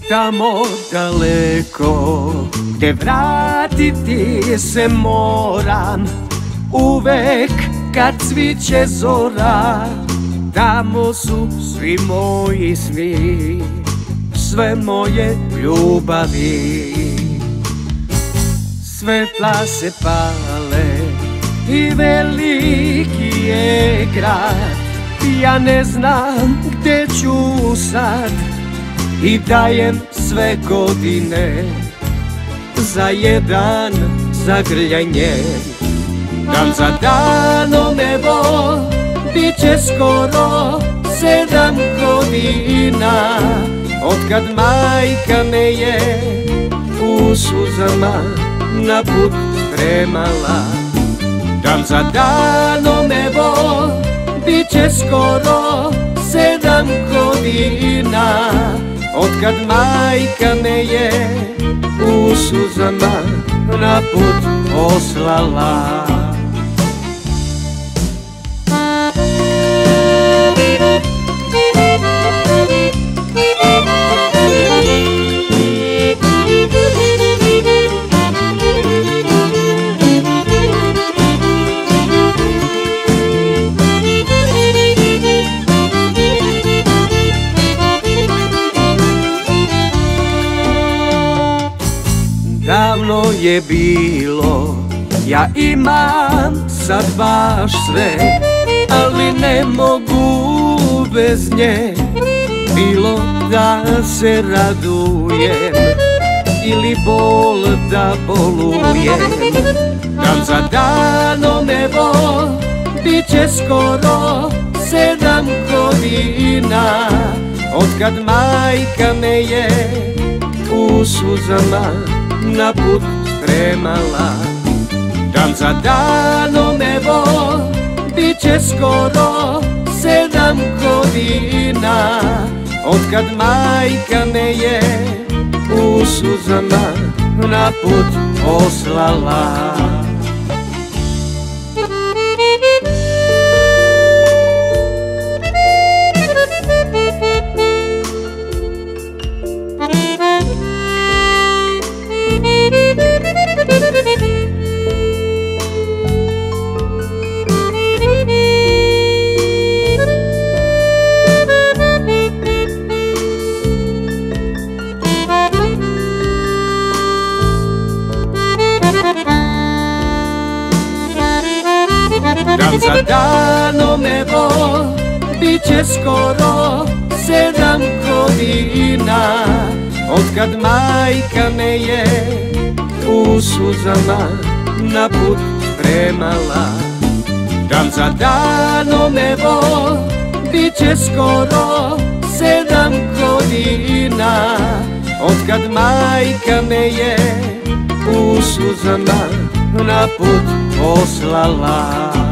tamo daleko, gde vratiti se moram, uvek kad cviće zora. Tamo su svi moji sni, sve moje ljubavi. Svetla se pale i veliki je grad, ja ne znam gde ću sad i dajem sve godine za jedan zagrljanje. Dan za danom evo, bit će skoro 7 godina otkad majka me je u suzama na put spremala. Dan za danom evo, bit će skoro 7 godina otkad majka me je u suzama na put poslala. Davno je bilo, ja imam sad baš sve, ali ne mogu bez nje. Bilo da se radujem ili bol da bolujem. Dan za danom evo, bit će skoro 7 godina otkad majka me je u suzama na put spremala. Dan za danom evo, bit će skoro 7 godina otkad majka me je u suzama na put poslala. Dan za danom evo, bit će skoro 7 godina otkad majka me je u suzama na put spremala. Dan za danom evo, bit će skoro 7 godina otkad majka me je u suzama na put poslala.